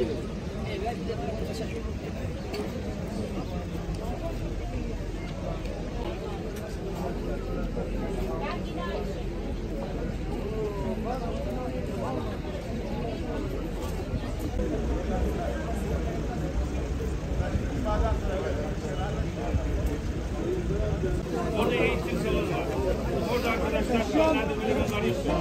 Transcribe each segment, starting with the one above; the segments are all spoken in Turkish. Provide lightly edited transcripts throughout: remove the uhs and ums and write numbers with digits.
Orada eğitim salonu var. Orada arkadaşlar sağlarda bölümümüz arıyorsunuz.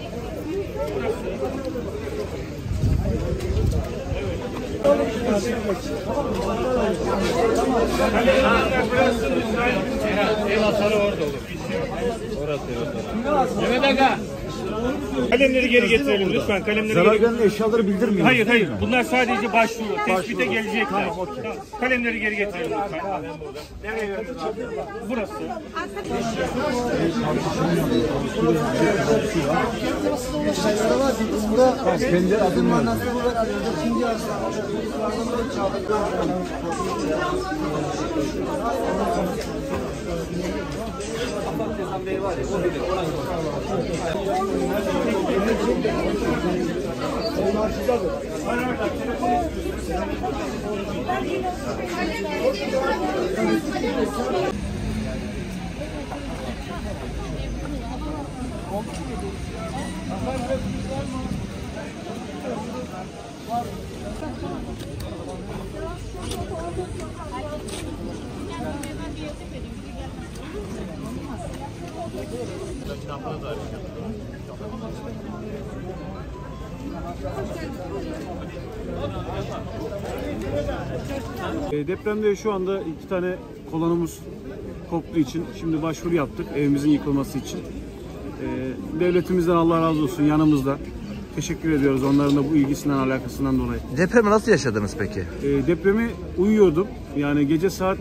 El atarı orada olur. Orası el atarı. Mehmet Aga. Kalemleri geri getirelim lütfen. Kalemleri Zarar geri... gelen eşyaları bildirmiyor. Hayır hayır. Bunlar sadece başvuru. Tespite gelecekler. Tamam, okay. Tamam. Kalemleri geri getirelim lütfen. Nereye verdin abi? Burası. Kendi adını Depremde şu anda 2 tane kolonumuz koptuğu için şimdi başvuru yaptık evimizin yıkılması için. Devletimizden Allah razı olsun yanımızda. Teşekkür ediyoruz onların da bu ilgisinden, alakasından dolayı. Depremi nasıl yaşadınız peki? Depremi uyuyordum. Yani gece saat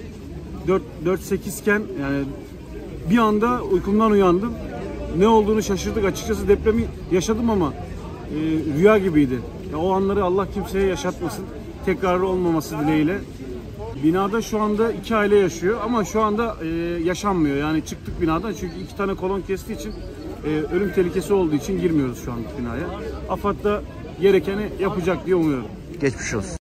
4-8 iken yani bir anda uykumdan uyandım. Ne olduğunu şaşırdık açıkçası. Depremi yaşadım ama rüya gibiydi. Ya, o anları Allah kimseye yaşatmasın. Tekrarı olmaması dileğiyle. Binada şu anda 2 aile yaşıyor ama şu anda yaşanmıyor. Yani çıktık binadan çünkü 2 tane kolon kestiği için ölüm tehlikesi olduğu için girmiyoruz şu anda binaya. AFAD da gerekeni yapacak diye umuyorum. Geçmiş olsun.